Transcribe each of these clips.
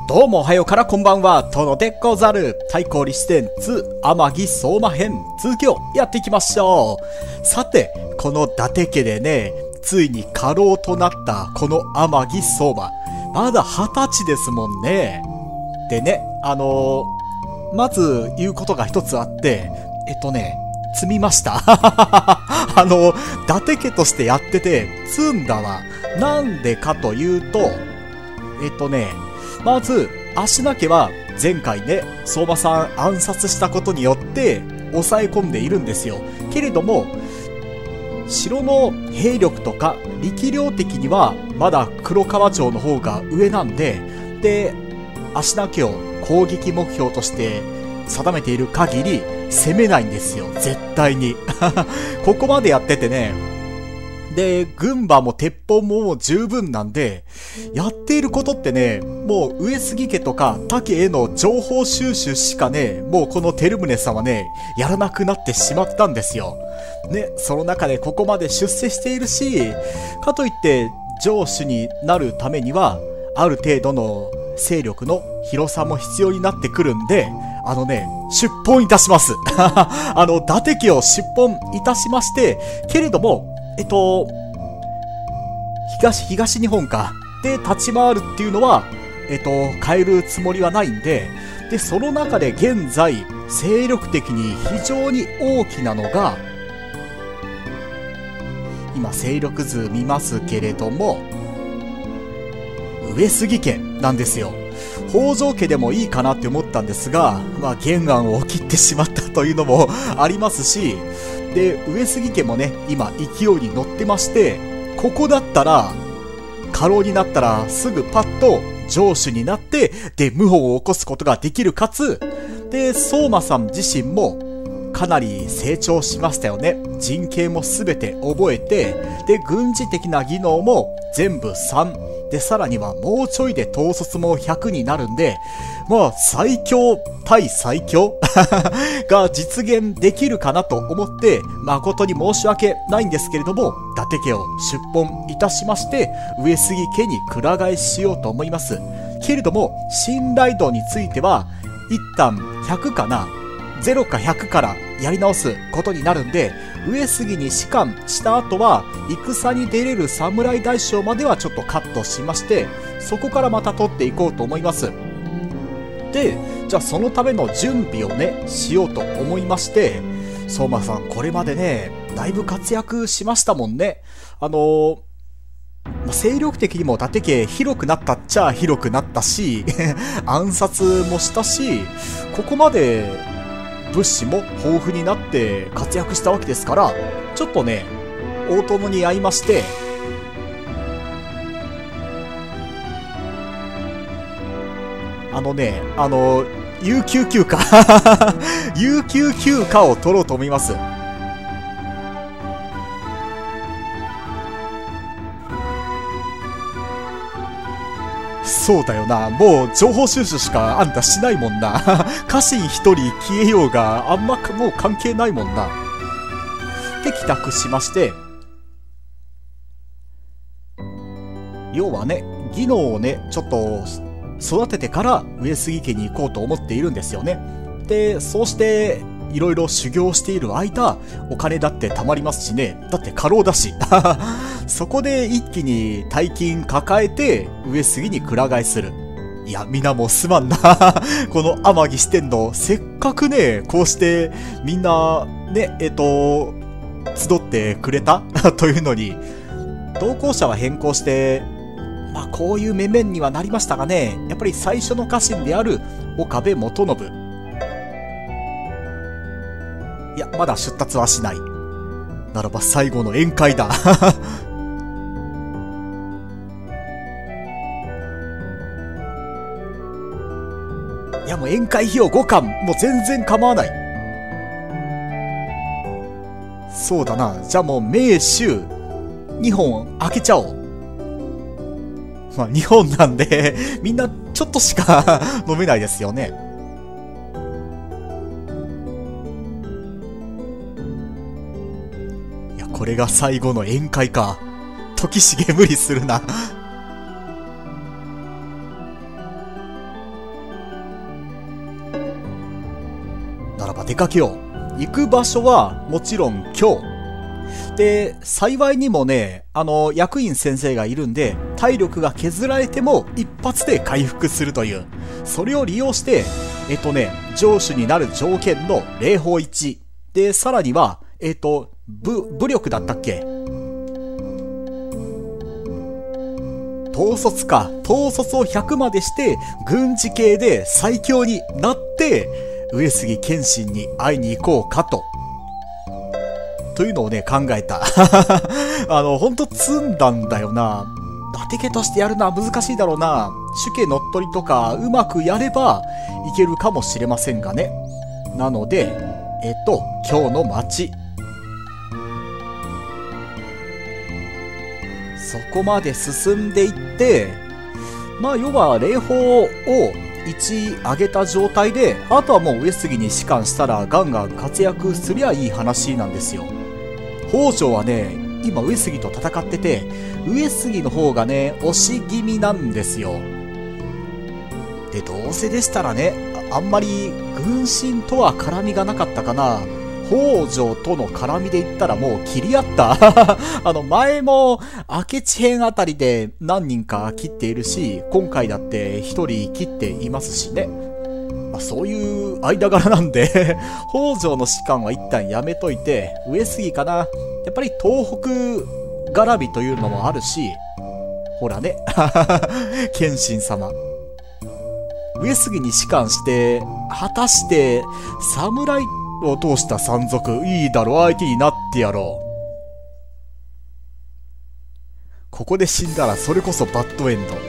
どうもおはようからこんばんは、殿でござる。太閤李志伝2天城相馬編続きをやっていきましょう。さて、この伊達家でね、ついに家老となったこの天城相馬、まだ20歳ですもんね。でね、まず言うことが一つあって、積みました。伊達家としてやってて積んだわ。なんでかというと、まず、足名家は前回ね、相馬さん暗殺したことによって抑え込んでいるんですよ。けれども、城の兵力とか力量的にはまだ黒川町の方が上なんで、足名家を攻撃目標として定めている限り攻めないんですよ。絶対に。ここまでやっててね、で、軍馬も鉄砲ももう十分なんで、やっていることってね、もう上杉家とか他家への情報収集しかね、もうこの照宗さんはね、やらなくなってしまったんですよ。ね、その中でここまで出世しているし、かといって城主になるためには、ある程度の勢力の広さも必要になってくるんで、出奔いたします。伊達家を出奔いたしまして、けれども、東日本か。で、立ち回るっていうのは、変えるつもりはないんで、で、その中で現在、勢力的に非常に大きなのが、今、勢力図見ますけれども、上杉家なんですよ。北条家でもいいかなって思ったんですが、原案を切ってしまったというのもありますし、で、上杉家もね、今勢いに乗ってまして、ここだったら、家老になったらすぐパッと城主になって、で、謀反を起こすことができるかつ、で、相馬さん自身もかなり成長しましたよね。陣形もすべて覚えて、で、軍事的な技能も全部3。で、さらにはもうちょいで統率も100になるんで、最強対最強が実現できるかなと思って、誠に申し訳ないんですけれども、伊達家を出奔いたしまして、上杉家にくら替えしようと思います。けれども、信頼度については、一旦100かな、0か100からやり直すことになるんで、上杉に仕官した後は、戦に出れる侍大将まではちょっとカットしまして、そこからまた取っていこうと思います。で、じゃあそのための準備をね、しようと思いまして、相馬さんこれまでね、だいぶ活躍しましたもんね。勢力的にも伊達家広くなったっちゃ広くなったし、暗殺もしたし、ここまで物資も豊富になって活躍したわけですから、ちょっとね、大殿に会いまして、有給休暇有給休暇を取ろうと思います。そうだよな。もう情報収集しかあんたしないもんな。家臣一人消えようがあんまもう関係ないもんな。で、帰宅しまして、要はね、技能をね、ちょっと育ててから上杉家に行こうと思っているんですよね。で、そうしていろいろ修行している間、お金だって貯まりますしね。だって家老だし。そこで一気に大金抱えて上杉にくら替えする。いや、皆もすまんな。この天城四天王、せっかくね、こうしてみんなね、集ってくれたというのに、同行者は変更して、こういう面々にはなりましたがね、やっぱり最初の家臣である岡部元信。いや、まだ出立はしない。ならば最後の宴会だ。いや、もう宴会費用5貫、もう全然構わない。そうだな。じゃあもう名酒2本開けちゃおう。2本なんで、みんなちょっとしか飲めないですよね。いや、これが最後の宴会か。時重無理するな。 出かけよう。行く場所はもちろん今日。で、幸いにもね、役員先生がいるんで、体力が削られても一発で回復するという。それを利用して、上手になる条件の霊法1。で、さらには、武力だったっけ？統率か。統率を100までして、軍事系で最強になって、上杉謙信に会いに行こうかと。というのをね、考えた。ほんと積んだんだよな。伊達家としてやるのは難しいだろうな。主家乗っ取りとかうまくやればいけるかもしれませんがね。なので、今日の町。そこまで進んでいって、まあ要は霊峰を1上げた状態で、あとはもう上杉に仕官したらガンガン活躍すりゃいい話なんですよ。北条はね、今上杉と戦ってて、上杉の方がね、押し気味なんですよ。で、どうせでしたらね、あんまり軍神とは絡みがなかったかな。北条との絡みで言ったらもう切り合った。前も明智編あたりで何人か切っているし、今回だって1人切っていますしね。まあ、そういう間柄なんで、北条の士官は一旦やめといて、上杉かな。やっぱり東北絡みというのもあるし、ほらね、謙信様。上杉に仕官して、果たして、侍を通した山賊、いいだろ、相手になってやろう。ここで死んだらそれこそバッドエンド。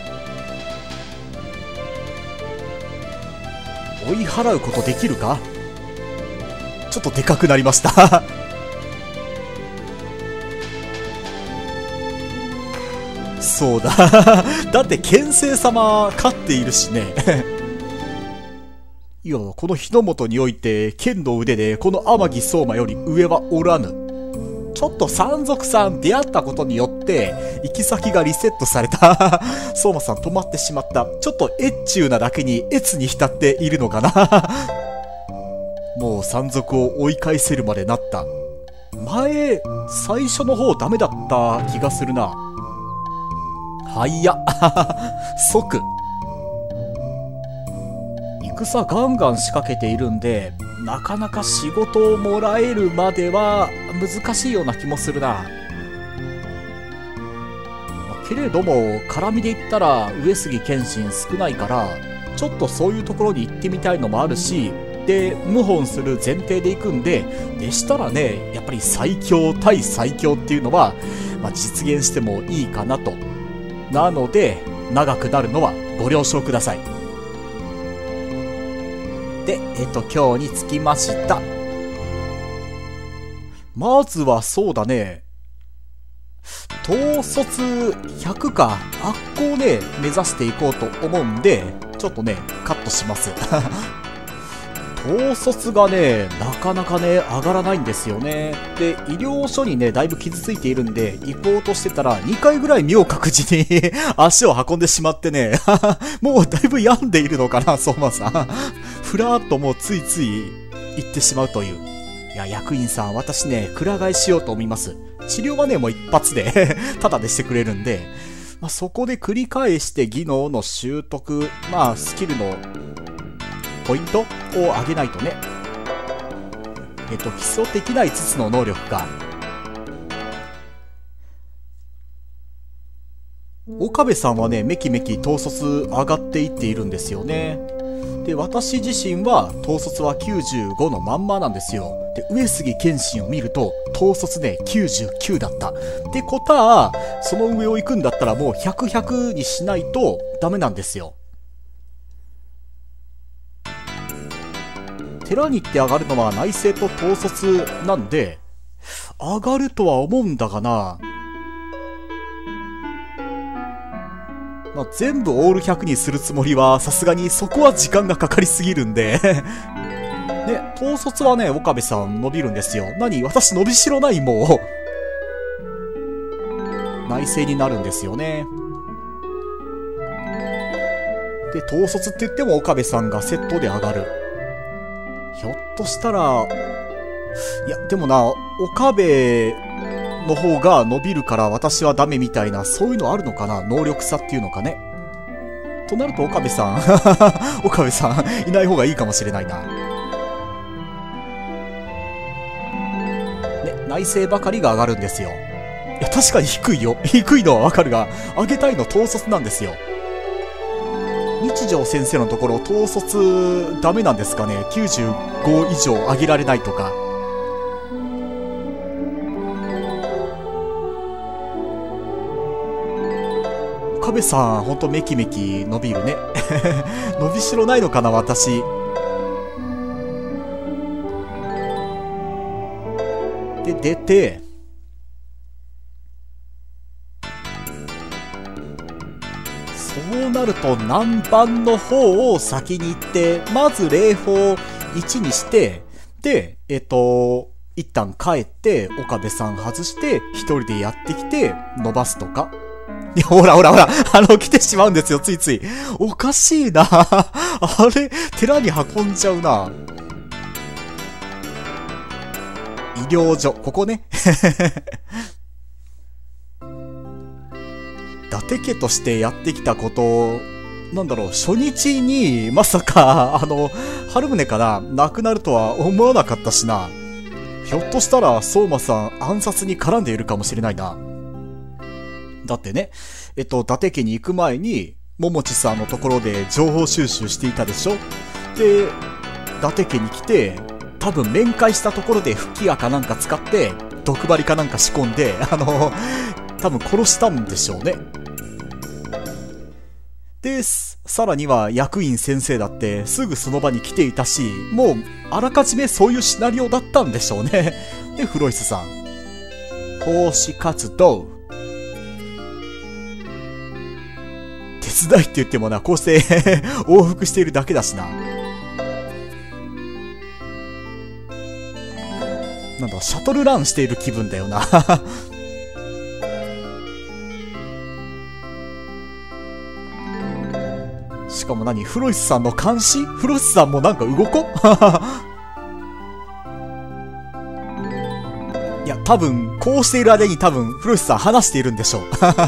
追い払うことできるか？ちょっとでかくなりました。そうだ。だって剣聖様勝っているしね。いや、この日の本において剣の腕でこの天城相馬より上はおらぬ。ちょっと山賊さん出会ったことによって行き先がリセットされた。相馬さん止まってしまった。ちょっとエッチューなだけに越に浸っているのかな。もう山賊を追い返せるまでなった。前最初の方ダメだった気がするな。はいや。即戦ガンガン仕掛けているんで、なかなか仕事をもらえるまでは難しいような気もするな。けれども絡みで言ったら上杉謙信少ないから、ちょっとそういうところに行ってみたいのもあるし、で謀反する前提で行くんで、でしたらね、やっぱり最強対最強っていうのは、実現してもいいかなと。なので長くなるのはご了承ください。で、今日につきました。まずはそうだね。統率100か。あっこをね、目指していこうと思うんで、ちょっとね、カットします。統率がね、なかなかね、上がらないんですよね。で、医療所にね、だいぶ傷ついているんで、行こうとしてたら、2回ぐらい妙覚寺に足を運んでしまってね、もうだいぶ病んでいるのかな、相馬さん。ふらーっともうついつい行ってしまうという。いや、役員さん、私ね、くら替えしようと思います。治療はね、もう一発で、ただでしてくれるんで、そこで繰り返して技能の習得、スキルの、ポイントを上げないとね。基礎的な5つの能力か。岡部さんはね、めきめき統率上がっていっているんですよね。で、私自身は統率は95のまんまなんですよ。で、上杉謙信を見ると、統率ね、99だった。ってことは、その上を行くんだったらもう100、100にしないとダメなんですよ。寺に行って上がるのは内政と統率なんで、上がるとは思うんだがな。全部オール100にするつもりは、さすがにそこは時間がかかりすぎるんで。ね、統率はね、岡部さん伸びるんですよ。何？私伸びしろない？もう。内政になるんですよね。で、統率って言っても岡部さんがセットで上がる。 ひょっとしたら、いや、でもな、岡部の方が伸びるから私はダメみたいな、そういうのあるのかな、能力差っていうのかね。となると岡部さん、岡部さん、いない方がいいかもしれないな。ね、内政ばかりが上がるんですよ。いや、確かに低いよ。低いのはわかるが、上げたいの統率なんですよ。日常先生のところ、統率ダメなんですかね。95以上上げられないとか。岡部さん、ほんとメキメキ伸びるね。伸びしろないのかな、私。で、出て、そうなると南蛮の方を先に行って、まず霊峰1にして、で、一旦帰って、岡部さん外して、一人でやってきて、伸ばすとか。いや、ほら、来てしまうんですよ、ついつい。おかしいな。あれ、寺に運んじゃうな。医療所、ここね。伊達家としてやってきたこと、なんだろう、初日に、まさか、春宗から亡くなるとは思わなかったしな。ひょっとしたら、相馬さん暗殺に絡んでいるかもしれないな。だってね、伊達家に行く前に、桃地さんのところで情報収集していたでしょ。で、伊達家に来て、多分面会したところで吹き矢かなんか使って、毒針かなんか仕込んで、多分殺したんでしょうね。で、さらには役員先生だってすぐその場に来ていたし、もうあらかじめそういうシナリオだったんでしょうね。で、フロイスさん。奉仕活動。手伝いって言ってもな、こうして往復しているだけだしな。なんだ、シャトルランしている気分だよな。しかも何、フロイスさんの監視？フロイスさんもなんか動こいや、多分、こうしている間に多分、フロイスさん話しているんでしょう。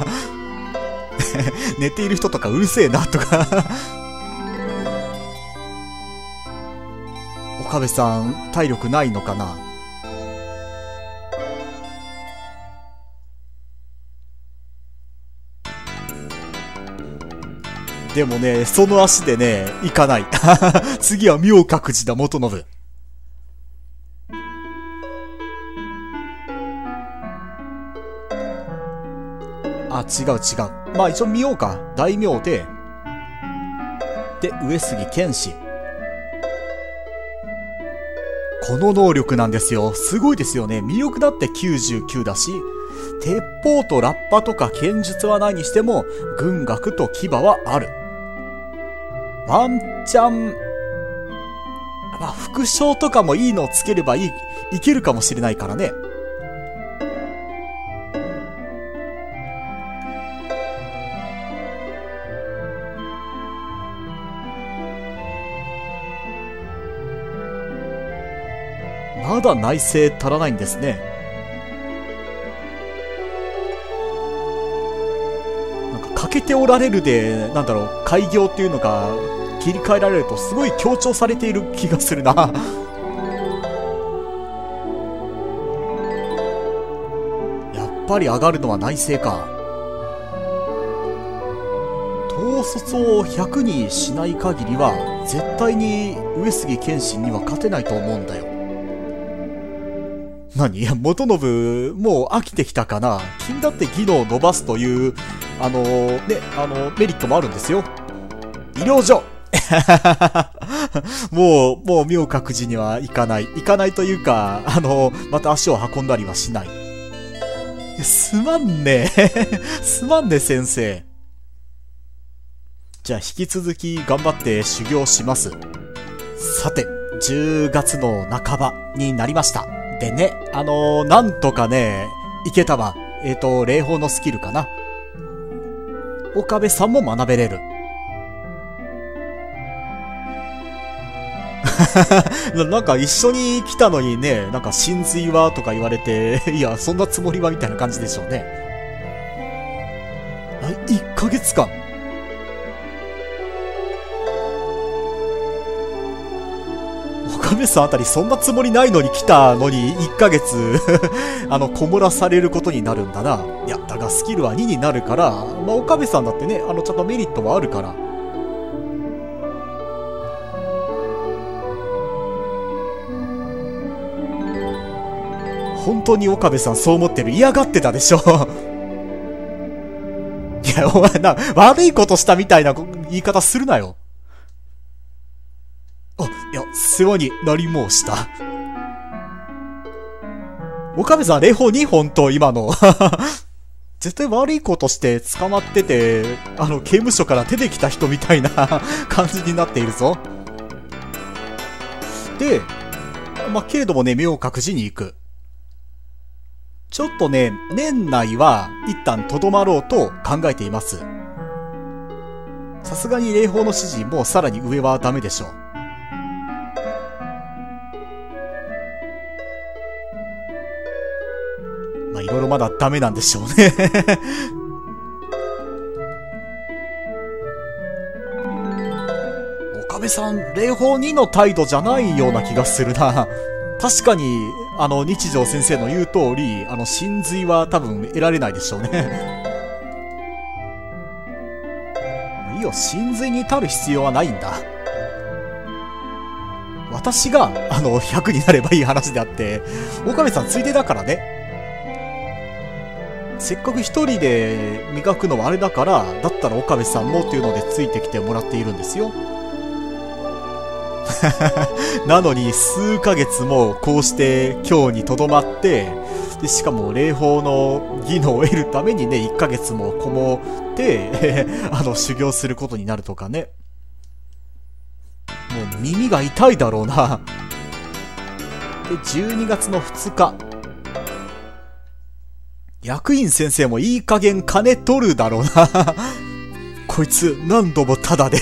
寝ている人とかうるせえなとか。岡部さん、体力ないのかな？でもね、その足でね、行かない。次は妙覚寺だ、元信。あ、違う。まあ一応見ようか。大名で、上杉謙信。この能力なんですよ。すごいですよね。魅力だって99だし、鉄砲とラッパとか剣術はないにしても、軍学と牙はある。ワンチャン、まあ、副将とかもいいのをつければいけるかもしれないからね。まだ内政足らないんですね。なんか欠けておられるで、なんだろう、開業っていうのが切り替えられるとすごい強調されている気がするな。やっぱり上がるのは内政か。統率を100にしない限りは絶対に上杉謙信には勝てないと思うんだよ。何？元信、もう飽きてきたかな。君だって技能を伸ばすという、メリットもあるんですよ。医療所もう、妙覚寺には行かない。行かないというか、また足を運んだりはしない。すまんね。すまんね、先生。じゃあ、引き続き頑張って修行します。さて、10月の半ばになりました。でね、なんとかね、いけたわ。霊峰のスキルかな。岡部さんも学べれる。 なんか一緒に来たのにね、なんか真髄はとか言われて、いや、そんなつもりはみたいな感じでしょうね。1ヶ月間。岡部さんあたりそんなつもりないのに来たのに1ヶ月こもらされることになるんだな。いや、だがスキルは2になるから、まあ、岡部さんだってね、ちゃんとメリットはあるから。本当に岡部さんそう思ってる？嫌がってたでしょいや、お前悪いことしたみたいな言い方するなよ。いや、世話になり申した。岡部さん、霊峰2本と今の。絶対悪いことして捕まってて、刑務所から出てきた人みたいな感じになっているぞ。で、まあ、けれどもね、明覚寺に行く。ちょっとね、年内は一旦とどまろうと考えています。さすがに霊峰の指示もさらに上はダメでしょう。まあ、いろいろまだダメなんでしょうね岡部さん、霊峰2の態度じゃないような気がするな。確かに、日常先生の言う通り、真髄は多分得られないでしょうね。いいよ、真髄に至る必要はないんだ。私が、100になればいい話であって、岡部さんついでだからね。せっかく一人で磨くのはあれだから、だったら岡部さんもっていうのでついてきてもらっているんですよ。なのに数ヶ月もこうして今日にとどまって、でしかも霊峰の技能を得るためにね、1ヶ月もこもって修行することになるとかね。もう耳が痛いだろうな。で、12月の2日。役員先生もいい加減金取るだろうな。こいつ何度もタダで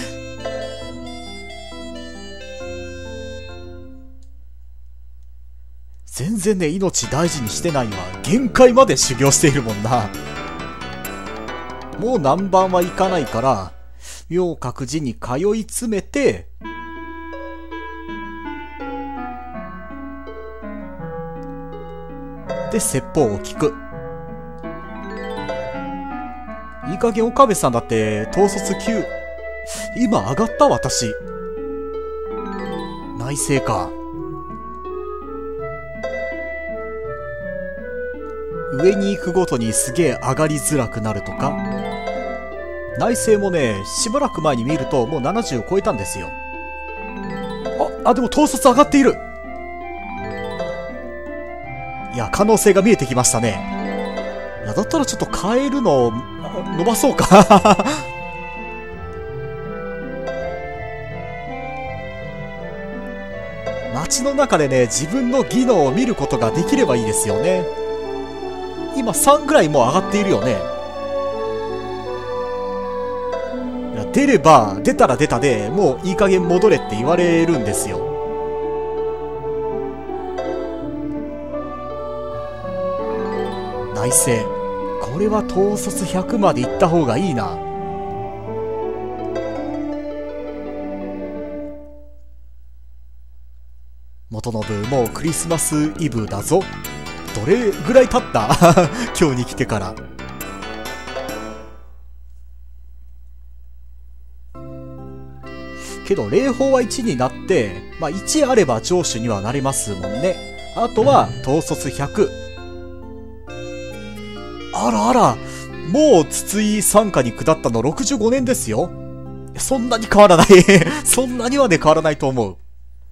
全然ね、命大事にしてないわ。限界まで修行しているもんな。もう何番はいかないから、明覚寺に通い詰めて、で、説法を聞く。いい加減岡部さんだって統率9。今上がった私。内政か。上に行くごとにすげえ上がりづらくなるとか。内政もね、しばらく前に見るともう70を超えたんですよ。でも統率上がっている。いや、可能性が見えてきましたね。いや、だったらちょっと変えるのを伸ばそうか。街の中でね、自分の技能を見ることができればいいですよね。今3ぐらいもう上がっているよね。いや、出れば、出たら出たでもういい加減戻れって言われるんですよ。内政。これは統率100まで行った方がいいな。元信、もうクリスマスイブだぞ。どれぐらい経った今日に来てから。けど霊峰は1になって、まあ1あれば城主にはなれますもんね。あとは統率100。あらあら、もう筒井傘下に下ったの65年ですよ。そんなに変わらないそんなにはね変わらないと思う。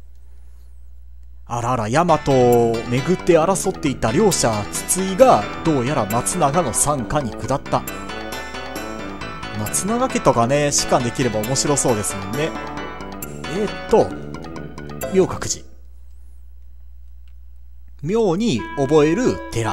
あらあら、大和を巡って争っていた両者、筒井がどうやら松永の傘下に下った。松永家とかね、仕官できれば面白そうですもんね。明覚寺。妙に覚える寺。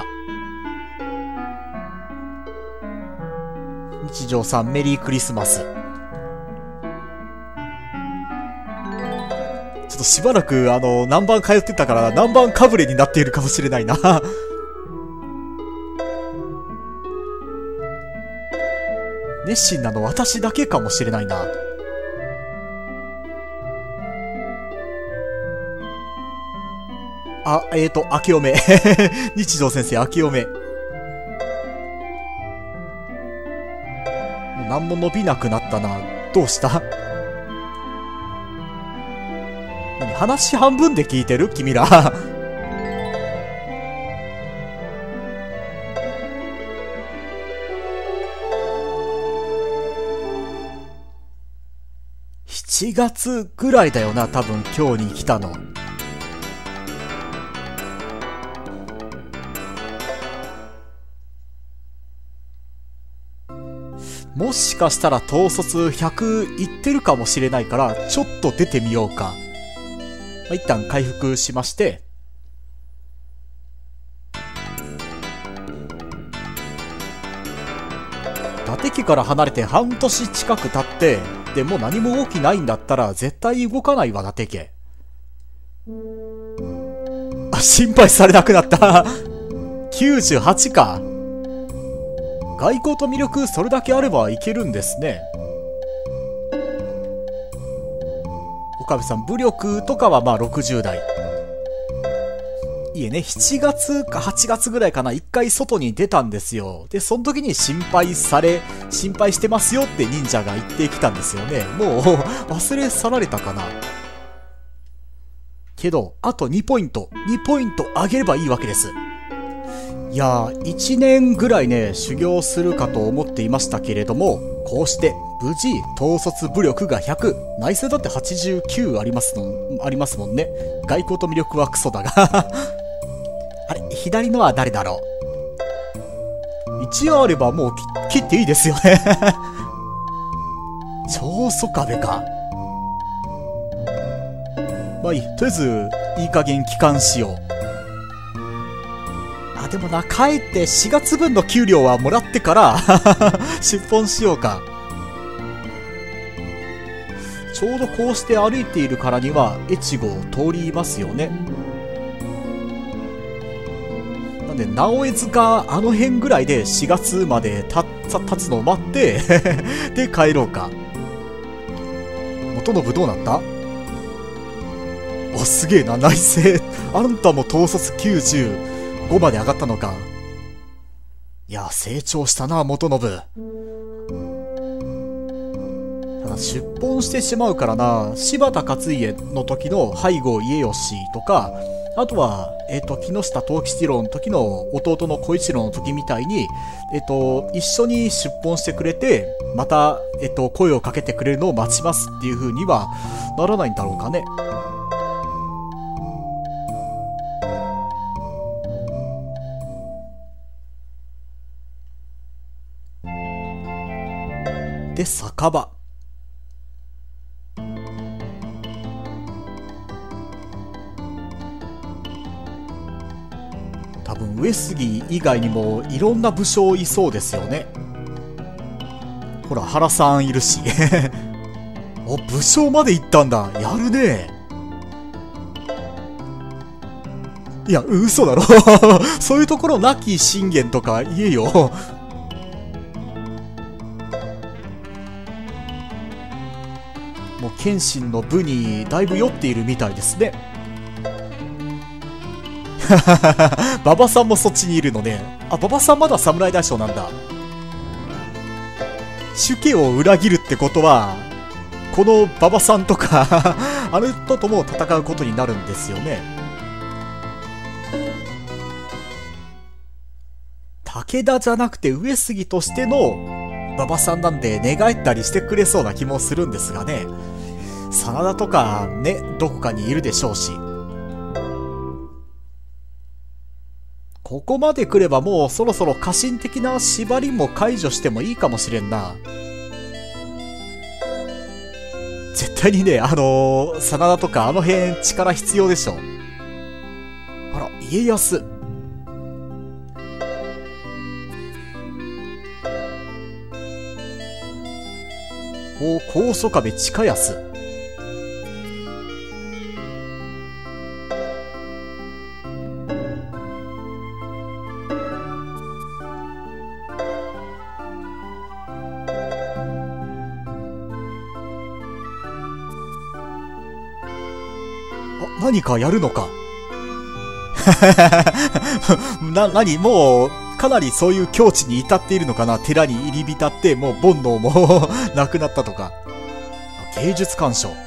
日常さん、メリークリスマス。 っとしばらく南蛮通ってたから南蛮かぶれになっているかもしれないな。熱心なの私だけかもしれないな。明けおめ。日常先生、明けおめ。もう何も伸びなくなったな。どうした？何、話半分で聞いてる君ら。7月ぐらいだよな、多分今日に来たの。もしかしたら統率100いってるかもしれないから、ちょっと出てみようか。一旦回復しまして。伊達家から離れて半年近く経って、でもう何も動きないんだったら絶対動かないわ、伊達家。心配されなくなった。98か。外交と魅力それだけあればいけるんですね。岡部さん、武力とかはまあ60代。いえね、7月か8月ぐらいかな、一回外に出たんですよ。で、その時に心配してますよって忍者が言ってきたんですよね。もう、忘れ去られたかな。けど、あと2ポイント上げればいいわけです。いやー、1年ぐらいね、修行するかと思っていましたけれども、こうして、無事、統率武力が100、内政だって89ありますもんね。外交と魅力はクソだが。あれ、左のは誰だろう。1あればもう切っていいですよね。長宗我部か。まあいい。とりあえず、いい加減帰還しよう。でもな、帰って4月分の給料はもらってから、出本しようか。ちょうどこうして歩いているからには、越後を通りますよね。なんで、直江塚、あの辺ぐらいで4月まで経つのを待って、で、帰ろうか。元信どうなった？お、すげえな、内政。あんたも統率95まで上がったのか。いや、成長したな、元信。ただ、出奔してしまうからな、柴田勝家の時の背後家吉とか、あとは、木下藤吉郎の時の弟の小一郎の時みたいに、一緒に出奔してくれて、また、声をかけてくれるのを待ちますっていう風にはならないんだろうかね。で、酒場。多分上杉以外にもいろんな武将いそうですよね。ほら、原さんいるし。お、武将まで行ったんだ。やるね。いや、嘘だろ。そういうところ亡き信玄とか言えよ。もう謙信の部にだいぶ酔っているみたいですね。馬場さんもそっちにいるのね。あ、馬場さんまだ侍大将なんだ。主家を裏切るってことは、この馬場さんとかあの人とも戦うことになるんですよね。武田じゃなくて上杉としての馬場さんなんで寝返ったりしてくれそうな気もするんですがね。真田とかね、どこかにいるでしょうし。ここまで来ればもうそろそろ家臣的な縛りも解除してもいいかもしれんな。絶対にね、真田とかあの辺力必要でしょ。あら、家康。お、高祖壁近安。 何かやるのか。何もう、かなりそういう境地に至っているのかな。寺に入り浸って、もう煩悩もなくなったとか。芸術鑑賞。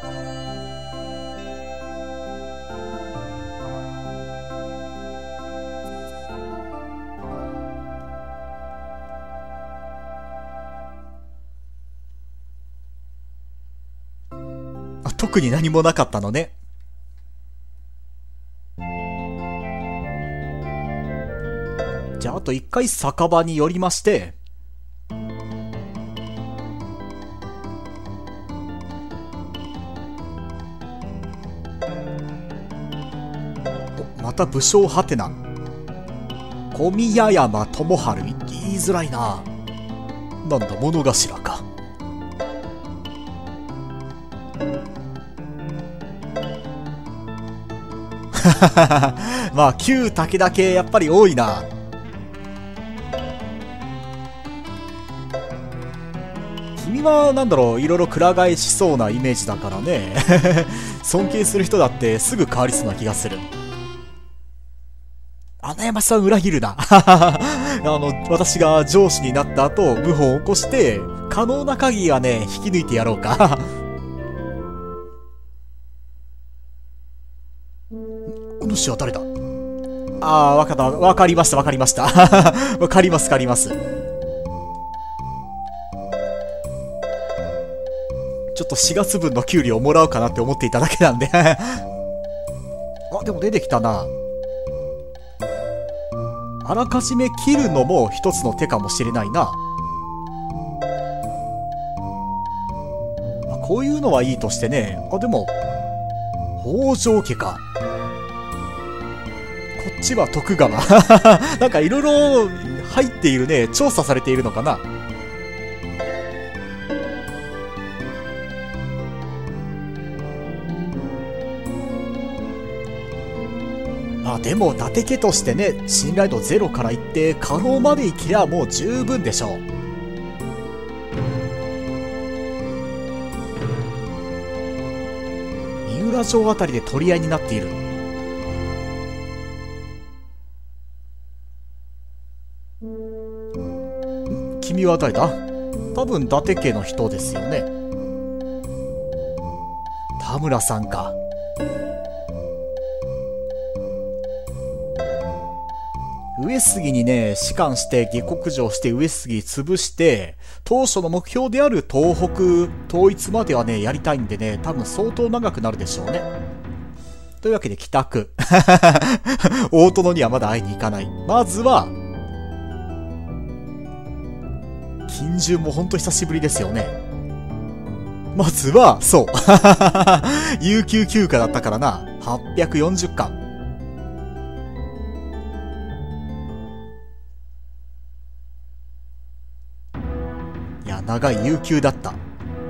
特に何もなかったのね。じゃあ、あと一回酒場に寄りまして、また武将ハテナ。小宮山智春。言いづらいな。なんだ、物頭か。まあ、旧武田系やっぱり多いな。君はなんだろう、いろいろくら替えしそうなイメージだからね。尊敬する人だってすぐ変わりそうな気がする。穴山さん裏切るな。私が上司になった後、謀反を起こして、可能な限りはね、引き抜いてやろうか。お主は誰だ？ああ、わかった。わかりました、わかりました。わかります、わかります。ちょっと4月分の給料をもらおうかなって思っていただけなんで。あ、でも出てきたな。あらかじめ切るのも一つの手かもしれないな。こういうのはいいとしてね。あ、でも、北条家か。こっちは徳川。なんかいろいろ入っているね。調査されているのかな。まあでも伊達家としてね、信頼度0からいって可能までいけりゃもう十分でしょう。三浦城あたりで取り合いになっている。君は誰だ？多分伊達家の人ですよね。田村さんか。上杉にね、仕官して下克上して上杉潰して、当初の目標である東北統一まではね、やりたいんでね、多分相当長くなるでしょうね。というわけで帰宅。大殿にはまだ会いに行かない。まずは、金順もほんと久しぶりですよね。まずは、そう。有給休暇だったからな。840巻。いや、長い有給だった。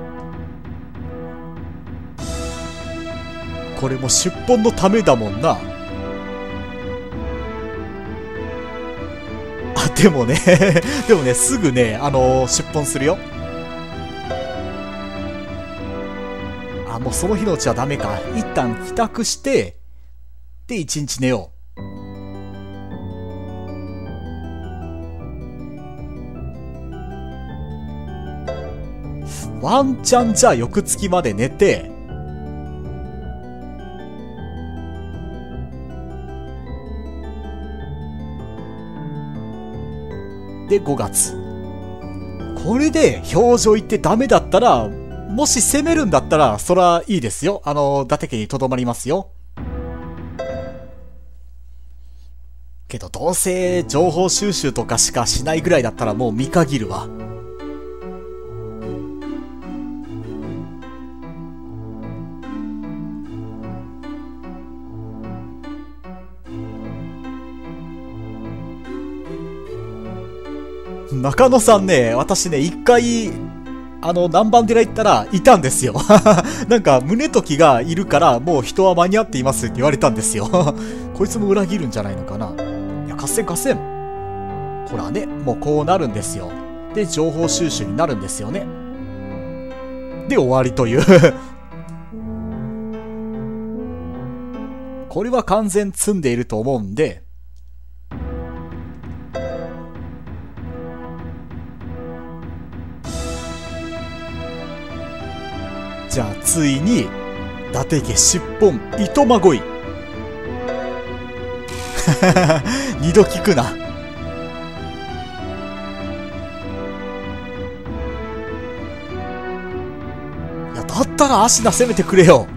これも出奔のためだもんな。あ、でもね、でもね、すぐね、出奔するよ。あ、もうその日のうちはダメか。一旦帰宅して、で、一日寝よう。ワンチャンじゃあ翌月まで寝て、で、5月。これで表情行ってダメだったら、もし攻めるんだったら、そらいいですよ。伊達家にとどまりますよ。けど、どうせ情報収集とかしかしないぐらいだったらもう見限るわ。中野さんね、私ね、一回、南蛮寺行ったらいたんですよ。なんか、宗時がいるから、もう人は間に合っていますって言われたんですよ。こいつも裏切るんじゃないのかな。いや、合戦合戦。ほらね、もうこうなるんですよ。で、情報収集になるんですよね。で、終わりという。 これは完全積んでいると思うんで、じゃあついに伊達家出奔糸まごい二度聞くな。いや、だったら芦名攻めてくれよ。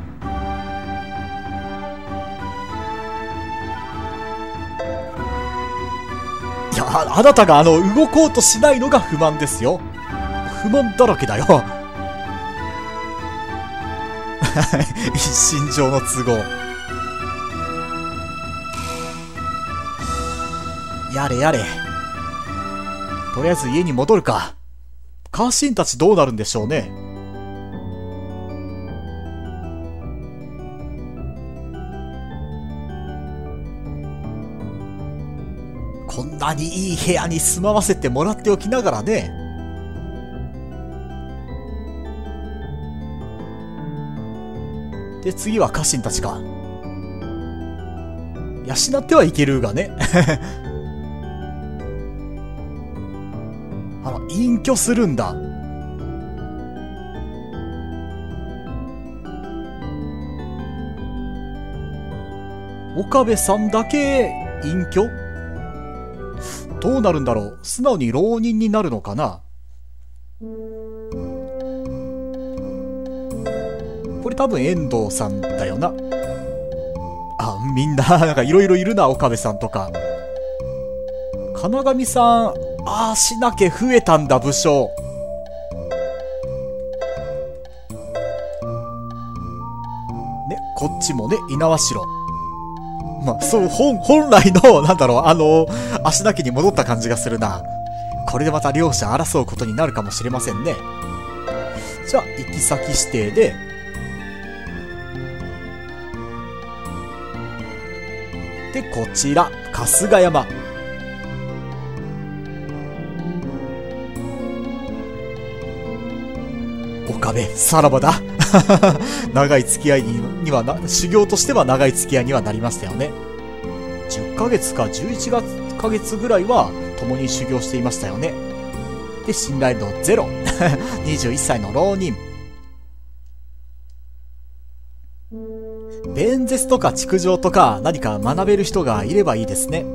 いや、あなたが動こうとしないのが不満ですよ。不満だらけだよ。一身上の都合。やれやれ。とりあえず家に戻るか。家臣たちどうなるんでしょうね。こんなにいい部屋に住まわせてもらっておきながらね。で、次は家臣たちか。養ってはいけるがね。隠居するんだ。岡部さんだけ隠居？どうなるんだろう。素直に浪人になるのかな。これ多分遠藤さんだよな。あ、みんな、なんかいろいろいるな、岡部さんとか。金上さん、しなきゃ増えたんだ、武将。ね、こっちもね、猪苗代。まあ、そう、本来の、なんだろう、足名家に戻った感じがするな。これでまた両者争うことになるかもしれませんね。じゃあ、行き先指定で、で、こちら、春日山。岡部、さらばだ。長い付き合いには修行としては長い付き合いにはなりましたよね。10ヶ月か11ヶ月ぐらいは共に修行していましたよね。で、信頼度ゼロ。21歳の浪人。弁舌とか築城とか何か学べる人がいればいいですね。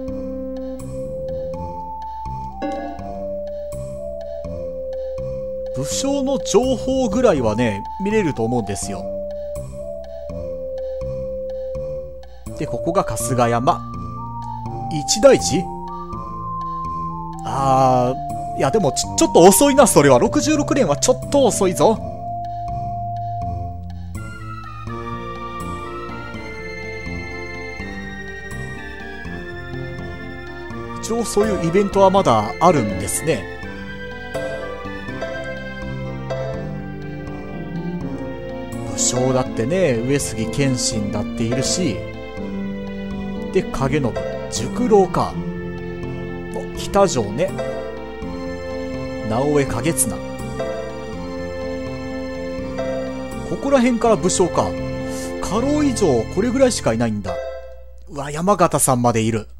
武将の情報ぐらいはね、見れると思うんですよ。で、ここが春日山。一大寺？いやでもちょっと遅いな、それは。66年はちょっと遅いぞ。一応そういうイベントはまだあるんですね。武将だってね、上杉謙信だっているし、で、影信、熟老か。北条ね。直江景綱。ここら辺から武将か。家老以上これぐらいしかいないんだ。うわ、山形さんまでいる。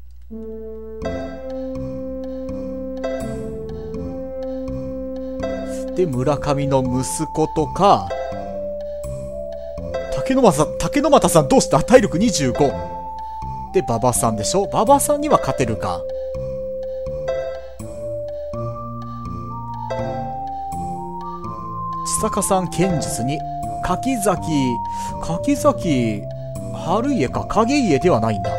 で、村上の息子とか、竹の又さんどうした？体力25。で、馬場さんでしょ？馬場さんには勝てるか。千坂さん剣術に、柿崎、春家か、影家ではないんだ。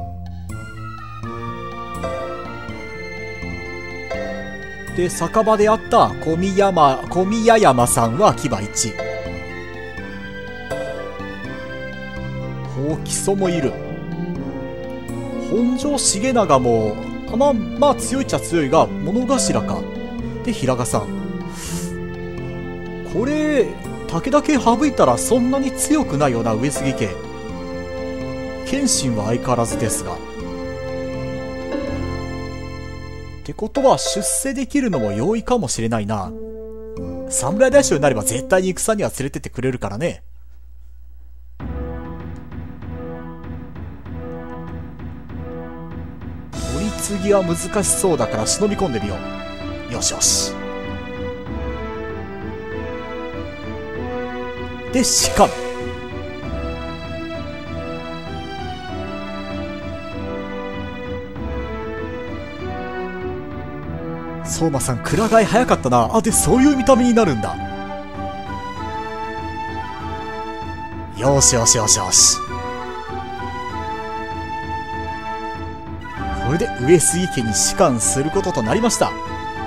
で、酒場であった小宮山さんは騎馬1。木曽もいる。本庄重長も、まあ強いっちゃ強いが、物頭か。で、平賀さん。これ、武田家省いたらそんなに強くないよな、上杉家。謙信は相変わらずですが。ってことは、出世できるのも容易かもしれないな。侍大将になれば絶対に戦には連れてってくれるからね。 次は難しそうだから忍び込んでみよう。よしよし。で士官。相馬さん、くら替え早かったな。あ、でそういう見た目になるんだ。よしよしよしよし。これで上杉家に仕官することとなりました。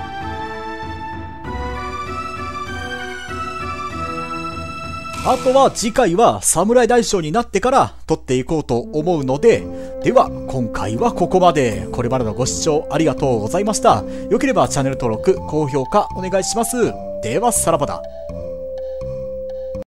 あとは次回は侍大将になってから撮っていこうと思うので、では今回はここまで。これまでのご視聴ありがとうございました。よければチャンネル登録、高評価お願いします。ではさらばだ。